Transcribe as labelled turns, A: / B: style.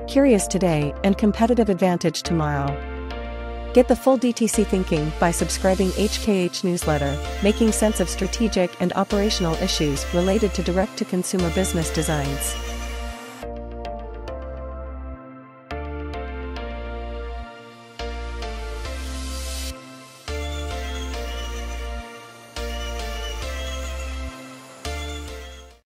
A: Curious today and competitive advantage tomorrow. Get the full DTC thinking by subscribing HKH newsletter, making sense of strategic and operational issues related to direct-to-consumer business designs.